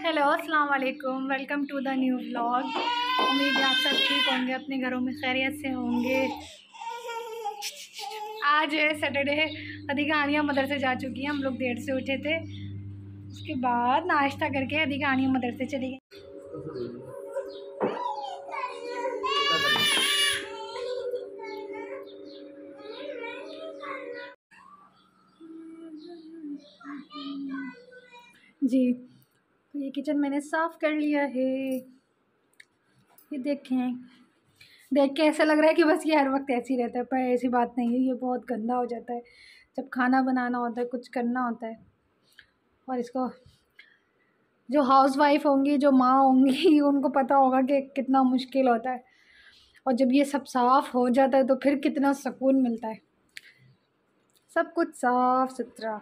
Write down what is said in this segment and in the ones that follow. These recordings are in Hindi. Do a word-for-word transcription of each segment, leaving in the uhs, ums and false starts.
हेलो अस्सलाम वालेकुम, welcome to the new vlog. उम्मीद है आप सब ठीक होंगे, अपने घरों में खैरियत से होंगे। आज है सैटरडे, अधिका आनिया मदरसे जा चुकी हैं। हम लोग देर से उठे थे, उसके बाद नाश्ता करके अधिका आनिया मदरसे चली गई। जी, तो ये किचन मैंने साफ़ कर लिया है। ये देखें, देख के ऐसा लग रहा है कि बस ये हर वक्त ऐसे ही रहता है, पर ऐसी बात नहीं है। ये बहुत गंदा हो जाता है जब खाना बनाना होता है, कुछ करना होता है। और इसको जो हाउसवाइफ होंगी, जो माँ होंगी, उनको पता होगा कि कितना मुश्किल होता है। और जब ये सब साफ़ हो जाता है तो फिर कितना सुकून मिलता है। सब कुछ साफ़ सुथरा,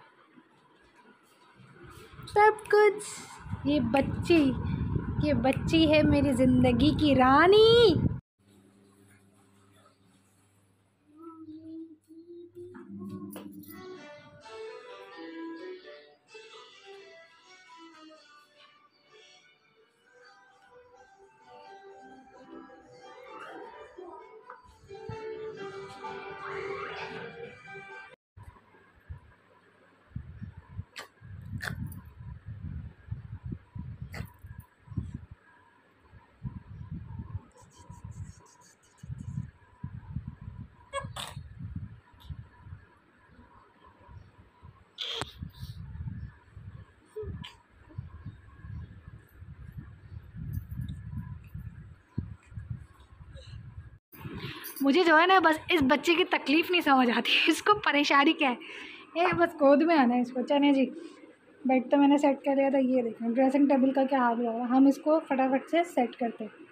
सब कुछ। ये बच्ची ये बच्ची है मेरी ज़िंदगी की रानी। मुझे जो है ना, बस इस बच्चे की तकलीफ़ नहीं समझ आती, इसको परेशानी क्या है। ये बस गोद में आना है इसको। चने जी, बेड तो मैंने सेट कर लिया था। ये देखें ड्रेसिंग टेबल का क्या हाल हो रहा है। हम इसको फटाफट से सेट करते हैं।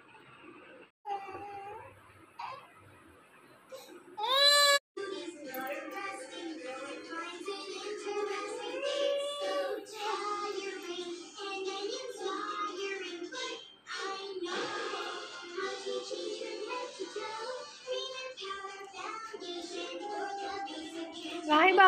राहिबा,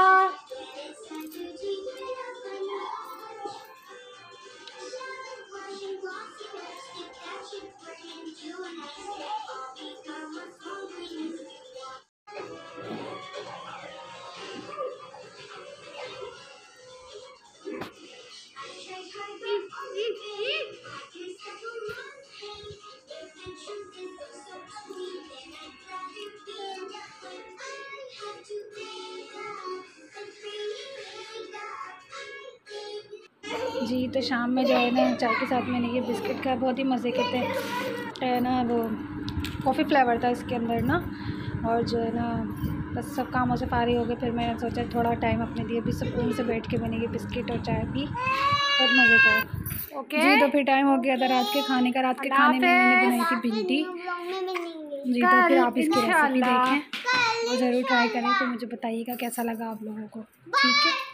जी तो शाम में जो है ना, चाय के साथ मैंने ये बिस्किट का बहुत ही मज़े के थे है ना, वो कॉफ़ी फ्लेवर था इसके अंदर ना। और जो है ना, बस सब कामों से फारिग हो गए। फिर मैंने सोचा थोड़ा टाइम अपने लिए भी सुकून से बैठ के मैंने ये बिस्किट और चाय पी, बहुत मज़े का। ओके जी, तो फिर टाइम हो गया था रात के खाने का। रात के खाने में मैंने बनाई थी भिंडी जी। तो फिर आप इसकी रेसिपी देखें और ज़रूर ट्राई करें, तो मुझे बताइएगा कैसा लगा आप लोगों को। ठीक है।